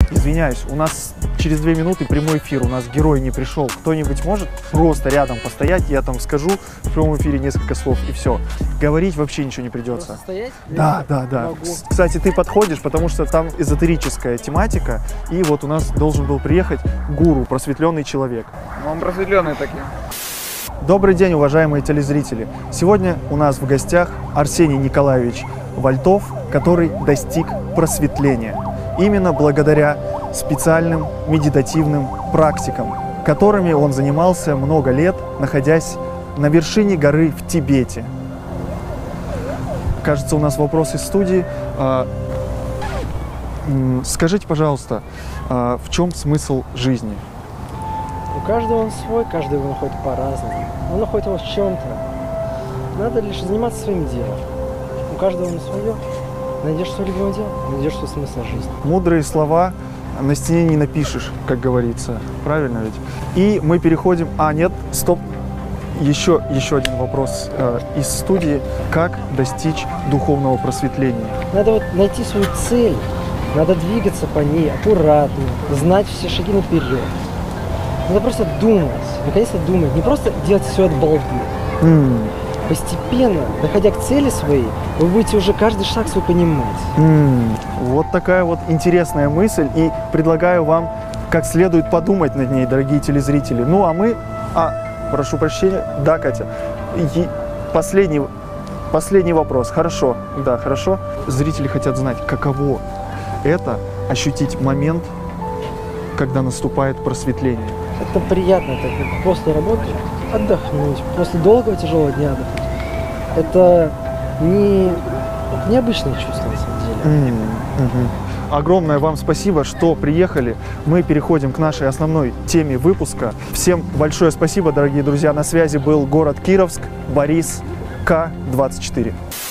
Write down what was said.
Извиняюсь, у нас через 2 минуты прямой эфир, у нас герой не пришел. Кто-нибудь может просто рядом постоять, я там скажу в прямом эфире несколько слов и все. Говорить вообще ничего не придется. Просто стоять? Да. Могу. Кстати, ты подходишь, потому что там эзотерическая тематика, и вот у нас должен был приехать гуру, просветленный человек. Он просветленный такие. Добрый день, уважаемые телезрители! Сегодня у нас в гостях Арсений Николаевич Вальтов, который достиг просветления. Именно благодаря специальным медитативным практикам, которыми он занимался много лет, находясь на вершине горы в Тибете. Кажется, у нас вопрос из студии. Скажите, пожалуйста, в чем смысл жизни? У каждого он свой, каждый его находит по-разному. Он находит его в чем-то. Надо лишь заниматься своим делом. У каждого он свое. Найдешь свое любимое дело, найдешь свой смысл жизни. Мудрые слова на стене не напишешь, как говорится. Правильно ведь? И мы переходим... нет, стоп. Еще один вопрос из студии. Как достичь духовного просветления? Надо вот найти свою цель. Надо двигаться по ней аккуратно, знать все шаги наперед. Надо просто думать, наконец-то думать, не просто делать все от балды. Постепенно, доходя к цели своей, вы будете уже каждый шаг свой понимать. Вот такая вот интересная мысль, и предлагаю вам как следует подумать над ней, дорогие телезрители. Ну а мы... прошу прощения. Да, Катя. И последний вопрос. Хорошо. Да, хорошо. Зрители хотят знать, каково это ощутить момент, когда наступает просветление. Это приятно, это как после работы отдохнуть, после долгого тяжелого дня отдохнуть. Это необычное чувство, на самом деле. Огромное вам спасибо, что приехали. Мы переходим к нашей основной теме выпуска. Всем большое спасибо, дорогие друзья. На связи был город Кировск, Борис, К24.